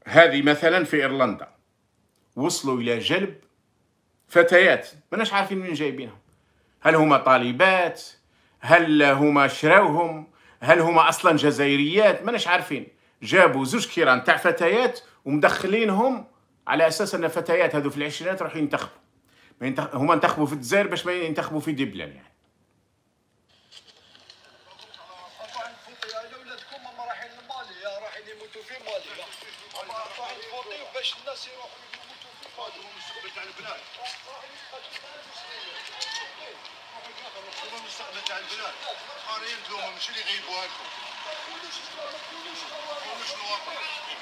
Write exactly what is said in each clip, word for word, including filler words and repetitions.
هذه مثلا في إيرلندا وصلوا إلى جلب فتيات ماناش عارفين من جايبينهم، هل هما طالبات، هل هما شراوهم، هل هما أصلا جزائريات، ماناش عارفين. جابوا زوج كيران تاع فتيات ومدخلينهم على أساس أن فتيات هذو في العشرينات راحوا ينتخبوا، هما انتخبوا في الجزائر باش ما ينتخبوا في دبلان يعني. باش الناس يروحوا يموتوا في فاضل المستقبل تاع البلاد. هو المستقبل تاع البلاد. قارين لهم ماشي اللي يغيبوها لكم. مش الواقع.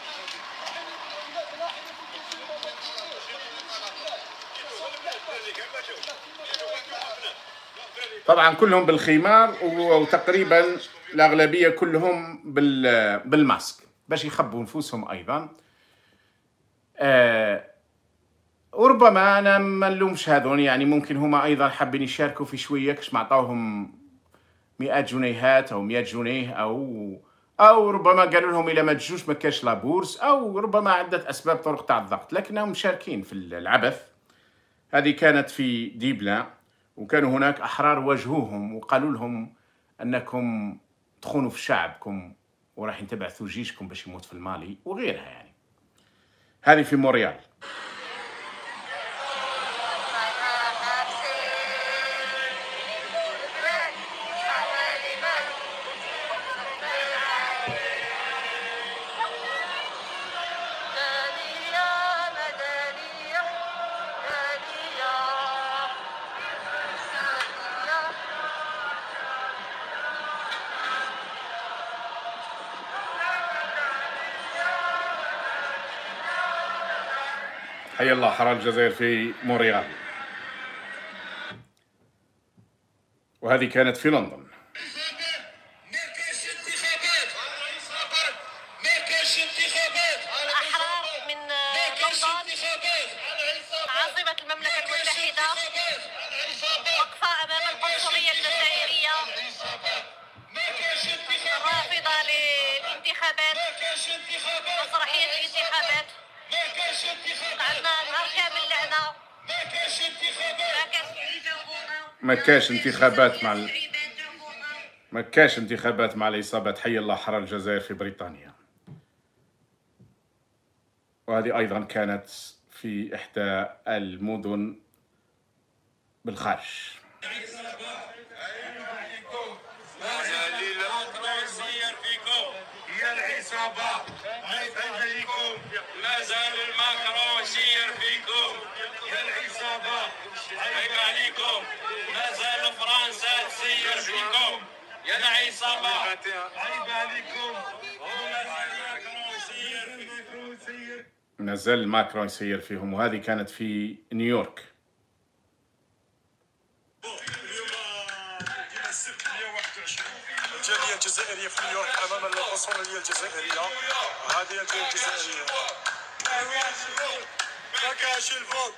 طبعا كلهم بالخمار وتقريبا الأغلبية كلهم بالماسك باش يخبوا نفوسهم أيضا. آه وربما انا ما نلومش هذون، يعني ممكن هما ايضا حابين يشاركوا في شويه كش ما عطاوهم مئات جنيهات او مئة جنيه، او او ربما قالوا لهم الى ما تجوش ما كاش لابورس، او ربما عده اسباب طرق تاع الضغط، لكنهم مشاركين في العبث. هذه كانت في ديبلان، وكانوا هناك احرار واجهوهم وقالوا لهم انكم تخونوا في شعبكم وراح تبعثوا جيشكم باش يموت في المالي وغيرها يعني. هذه في مونريال. حي الله حرار الجزائر في مونريال. وهذه كانت في لندن. ما كاش انتخابات، ما كاش انتخابات. الأحرار من لندن عاصمة المملكة المتحدة وقفة أمام القنصلية الجزائرية الرافضة للانتخابات، مسرحية الانتخابات. عندنا نهار كامل لهنا ما كاش انتخابات، ما كاش انتخابات مع ال... ما كاش انتخابات مع الإصابات. حي الله حرار الجزائر في بريطانيا. وهذه أيضا كانت في إحدى المدن بالخارج. ما زال الماكرون يسير فيكم يا العصابة، عيب عليكم. ما زال فرنسا تسير فيكم يا العصابة، عيب عليكم. ما زال ماكرون يسير فيهم. وهذه كانت في نيويورك. الجالية الجزائرية في نيويورك أمام القنصلية الجزائرية. هذه الجالية الجزائرية. ما كاش الفوت،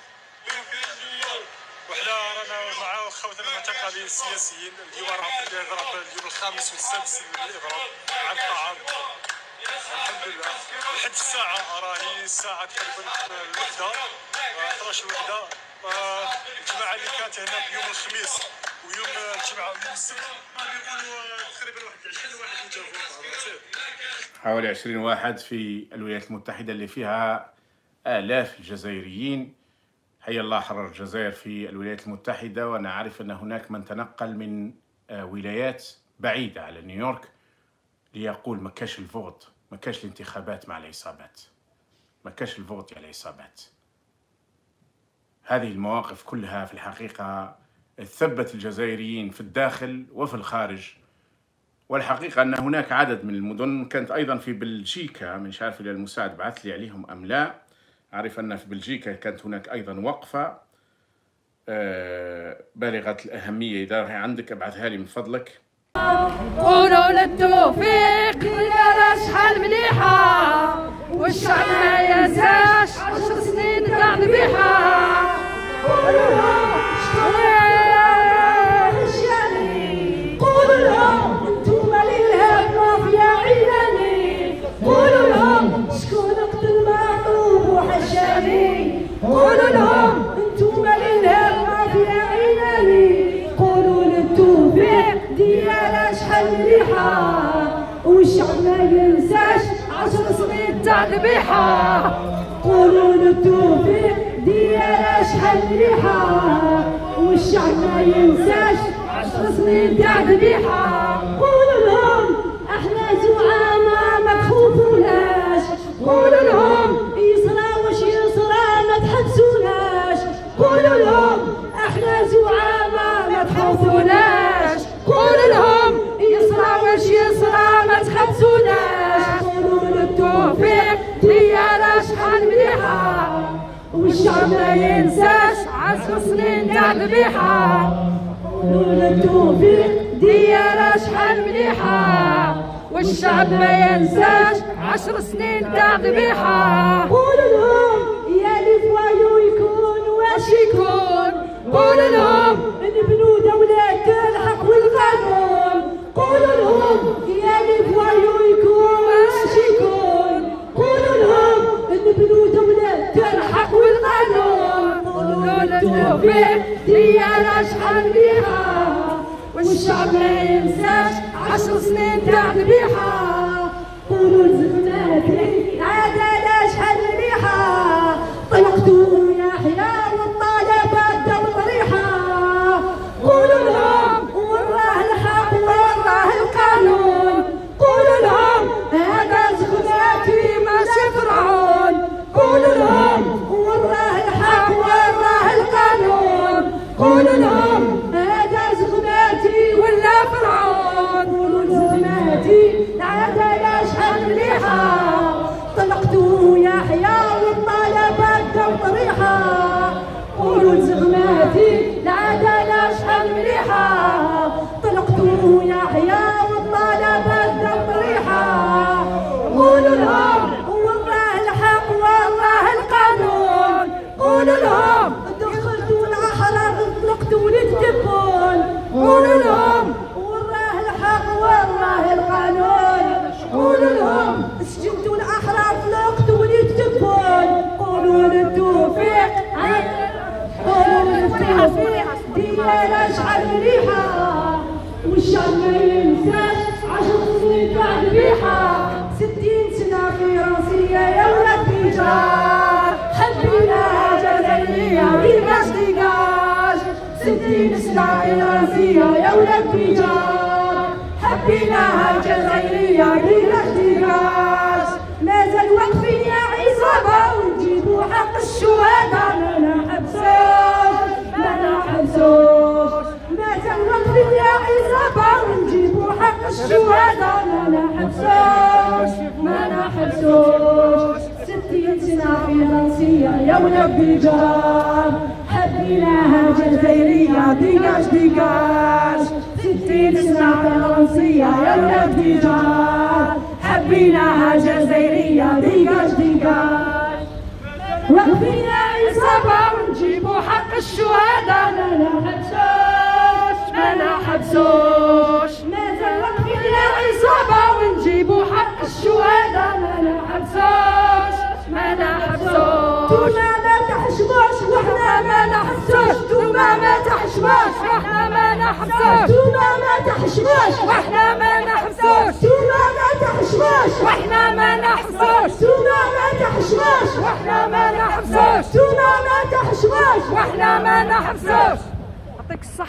وحنا رانا مع خوتنا المعتقلين السياسيين. اليوم راهم في الإضراب اليوم الخامس والسادس من الإضراب عن الطعام. الحمد لله لحد الساعة راهي الساعة تقريبا الوحدة اثناش وحدة. الجماعة اللي كانت هنا بيوم الخميس ويوم الجمعة ويوم السبت يقولوا تقريبا واحد عشرين واحد يجاوبوا. حوالي عشرين واحد في الولايات المتحدة اللي فيها آلاف الجزائريين. حي الله حرار الجزائر في الولايات المتحدة. وأنا عارف أن هناك من تنقل من ولايات بعيدة على نيويورك ليقول ما كاش الفوت، ما كاش الانتخابات مع العصابات، ما كاش الفوت على العصابات. هذه المواقف كلها في الحقيقة ثبت الجزائريين في الداخل وفي الخارج. والحقيقة أن هناك عدد من المدن كانت أيضا في بلجيكا، مش عارف إذا المساعد بعث لي عليهم أم لا. أعرف أن في بلجيكا كانت هناك أيضا وقفة بالغة الأهمية. إذا راهي عندك ابعثها لي من فضلك. قولوا للتوفيق يا شحال مليحة والشعب ما ينساش عشر سنين تاع ذبيحة. قولوا لهم قولوا لهم انتوما للهاب مافيا عيناني. قولوا لهم شكون قتل قولوا لهم انتوما الارهاب ما فيها عيناني، قولوا للتوفيق ديالها شحال مليحه، والشعب ما ينساش عشر سنين تاع ذبيحه، قولوا للتوفيق ديالها شحال مليحه، والشعب ما ينساش عشر سنين تاع ذبيحه، قولوا لهم احنا زعامة ما تخوفوناش، قولوا لهم يصرى واش يصرى ما تحبسوناش، قولوا لهم احنا زعامة ما تخوفوناش، قولوا لهم يصرى واش يصرى ما تحبسوناش، قولوا للتوفيق ديالها شحال مليحة، والشعب ما ينساش عشر سنين تاع ذبيحة، قولوا للتوفيق ديالها شحال مليحة، والشعب ما ينساش عشر سنين تاع ذبيحة، قولوا لهم يا لي فوايو يكون واش يكون، قولوا لهم نبنوا دولة الحق والقانون، قولوا لهم يا لي فوايو يكون واش يكون، قولوا لهم نبنوا دولة الحق والقانون، قولوا للتوفيق ديالها شحال مليحة، والشعب ما ينساش عشر سنين تاع ذبيحة، قولوا لزغناتي العدالة شحال مليحة، طلقتوا يحيى والطالبات داو طريحة، قولوا لهم وراه الحق وراه القانون، قولوا لهم هذا زغناتي ماشي فرعون، قولوا لهم وراه الحق وراه القانون، قولوا لهم هذا زغناتي ولا فرعون، قولوا لزغناتي العدالة شحال مليحة، طلقتوا يحيى والطالبات داو طريحة، قولوا لزغناتي العدالة شحال مليحة، طلقتوا يحيى والطالبات داو طريحة، قولوا لهم وراه الحق وراه القانون، قولوا لهم دخلتوا الأحرار طلقتوا ولد تبون، قولوا لهم وراه الحق وراه القانون، قولوا لهم سجنتوا الأحرار طلقتوا ولد تبون، قولوا للتوفيق قولوا للتوفيق ديالها شحال مليحة، والشعب ما ينساش عشر سنين تاع ذبيحة، ستين سنة في راسية يا ولاد بيجار، حبيناها جزائرية ديجاج ديجاج، ستين سنة في راسية يا ولاد بيجار، حبيناها جزائرية ديجاج ديجاج، مازال واقفين يا عصابة ونجيبوا حق الشهداء ما نحبسوش ما نحبسوش، مازال واقفين يا عصابة ونجيبوا حق الشهداء ما نحبسوش ما نحبسوش، ستين سنة في راسية يا ولاد بيجار، حبيناها جزائرية ديجاج ديجاج، ستين سنة في راسية يا ولاد بيجار، حبيناها جزائرية ديجاج ديجاج، واقفين يا عصابة ونجيبوا حق الشهداء ما نحبسوش ما نحبسوش، مازال واقفين يا عصابة ونجيبوا حق الشهداء ما نحبسوش ما نحبسوش، توما ما تحشموش وحنا ما نحبسوش، توما ما تحشموش وحنا ما نحبسوش، توما ما تحشموش وحنا ما نحبسوش، توما ما تحشموش وحنا ما نحبسوش، توما ما تحشموش وحنا ما نحبسوش، توما ما تحشموش وحنا ما نحبسوش، يعطيك الصحة.